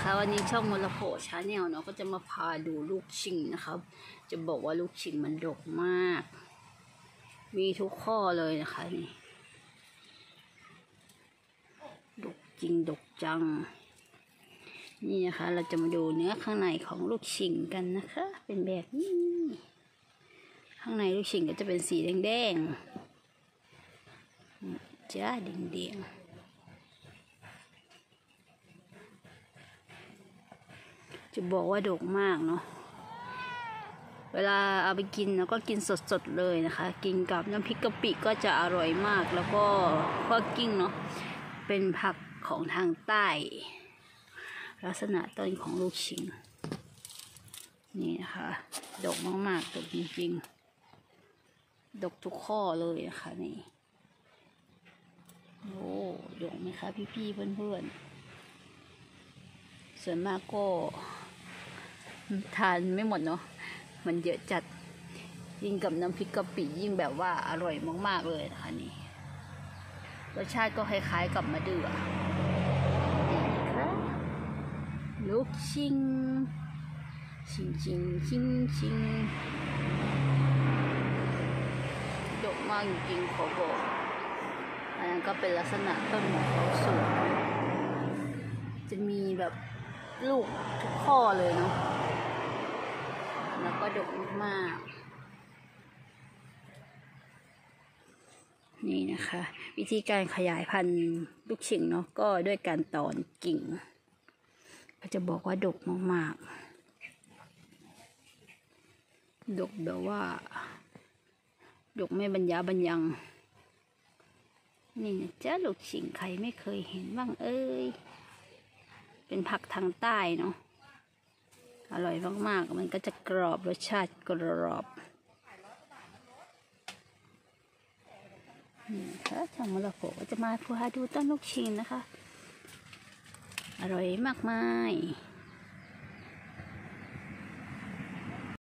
นะคะวันนี้ช่องมลโผชาแนลเนาะก็จะมาพาดูลูกชิงนะครับจะบอกว่าลูกชิงมันดกมากมีทุกข้อเลยนะคะนี่ดกจริงดกจังนี่นะคะเราจะมาดูเนื้อข้างในของลูกชิงกันนะคะเป็นแบบนี้ข้างในลูกชิงก็จะเป็นสีแดงๆจ้าแดงๆจะบอกว่าดกมากเนาะเวลาเอาไปกินแล้วก็กินสดๆเลยนะคะกินกับน้ำพริกกะปิก็จะอร่อยมากแล้วก็คั่วกิ้งเนาะเป็นผักของทางใต้ลักษณะต้นของลูกชิงนี่นะคะดกมากๆดกจริงๆดกทุกข้อเลยนะคะนี่โอ้ดกไหมคะพี่ๆเพื่อนๆส่วนมากก็ทานไม่หมดเนาะมันเยอะจัดยิ่งกับน้ำพริกกะปิยิ่งแบบว่าอร่อยมากๆเลยนะคะนี่รสชาติก็คล้ายๆกับมะเดื่อลูกชิงชิงชิงชิงชิงดกมากจริงๆขอบอกอันนั้นก็เป็นลักษณะต้นของเขาสูงจะมีแบบลูกทุกข้อเลยเนาะแล้วก็ดกมากนี่นะคะวิธีการขยายพันธุ์ลูกชิงเนาะก็ด้วยการตอนกิ่งก็จะบอกว่าดกมากๆดกแบบว่าดกไม่บรรยาบรรยังนี่นะจ๊ะลูกชิงใครไม่เคยเห็นบ้างเอ้ยเป็นผักทางใต้เนาะอร่อยมากๆมันก็จะกรอบรสชาติกรอบนี่ค่ะช่างมรโขก็จะมาพาดูต้นลูกชิงนะคะอร่อยมากมาย